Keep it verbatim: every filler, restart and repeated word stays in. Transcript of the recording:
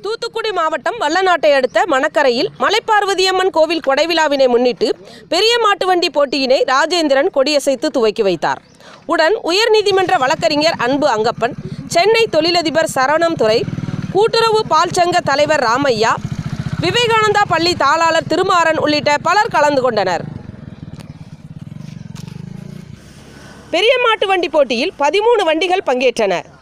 தூத்துக்குடி மாவட்டம் வல்லநாட்டை அடுத்த மணக்கரையில் மலைப்பார்வதியம்மன் கோவில் கொடைவிழாவினை முன்னிட்டு பெரிய மாட்டு வண்டி போட்டியினை ராஜேந்திரன் கொடியசைத்து துவக்கி வைத்தார். உடன் உயர்நீதிமன்ற வழக்கறிஞர் அன்பு அங்கப்பன், சென்னை தொழிலதிபர் சரவணம் துரை, கூட்டுறவு பால் சங்க தலைவர் ராமையா, விவேகானந்தா பள்ளி தாளாளர் திருமாறன் உள்ளிட்ட பலர் கலந்து கொண்டனர். பெரிய மாட்டு வண்டி போட்டியில் பதிமூணு வண்டிகள் பங்கேற்றன.